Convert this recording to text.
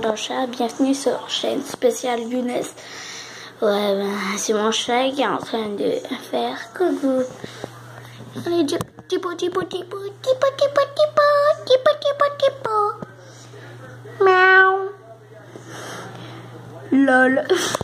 d'un chat, bienvenue sur la chaîne spéciale Younes. Ouais, c'est mon chat qui est en train de faire coucou. Allez, tipo. Miaou. Lol.